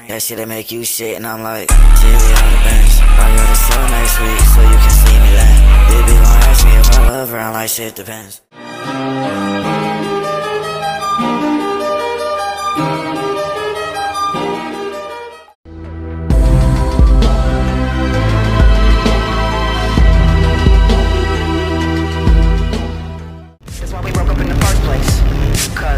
That shit'll make you shit, and I'm like, TV on the bench. Buy you the show next week, so you can see me then. Baby gon' ask me if I love her, I'm like, shit depends. That's why we broke up in the first place. Cause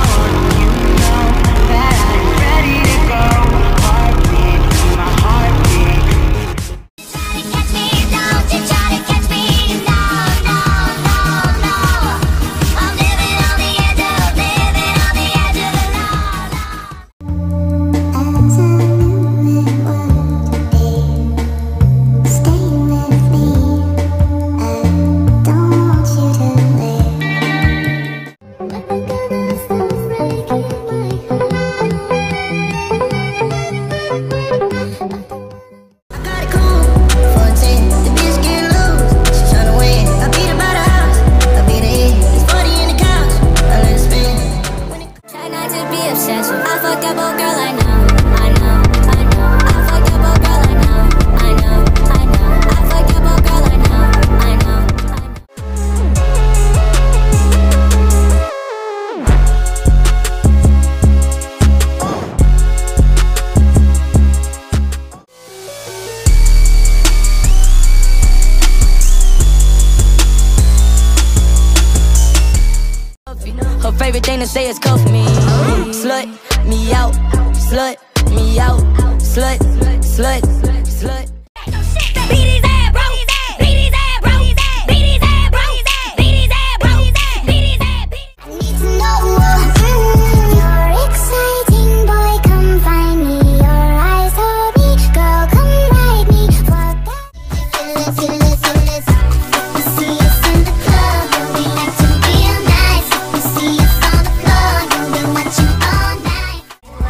her favorite thing to say is cuff me. Slut me out, slut me out, slut, slut, slut. Beat his ass, bro. Beat his ass, bro. Beat his ass, bro. Beat his ass, bro. Beat his ass. I need to know you're exciting, boy. Come find me. Your eyes hold me, girl. Come ride me. Fuck that. Feel this. We see us in the club, and we like to be all nice. We see us on the floor, and we watch you all night.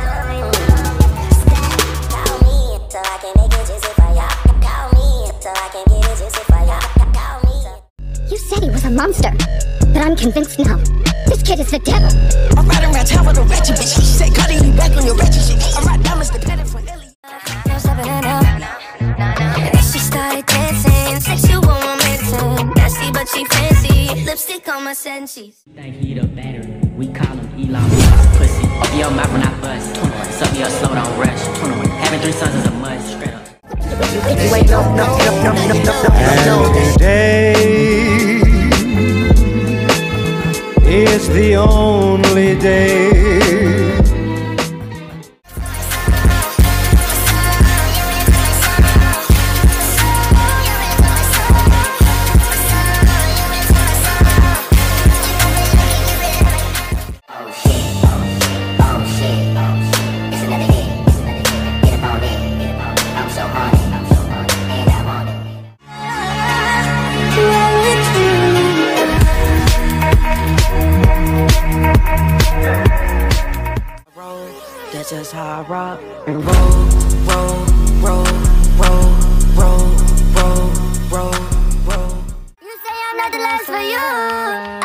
Call me till I can make it juicy for ya. Call me till I can get it juicy for ya. Call me. You said he was a monster, but I'm convinced now. This kid is the devil. I'm riding around town with a ratchet bitch. She said, Cardi, you back on your ratchet shit. I ride diamonds dependent for Ellie. And then she started dancing, sexual momentum. Nasty but she fancy, lipstick on my senses. Think he the battery, we call him Elon Musk. Pussy, open your mouth when I bust. 21, suck me up slow, don't rush. 21, having 3 sons is a must. Straight up. You ain't no. And today is the only day. That's just how I rock and roll, roll, roll, roll, roll, roll, roll, roll. You say I'm not the last for you.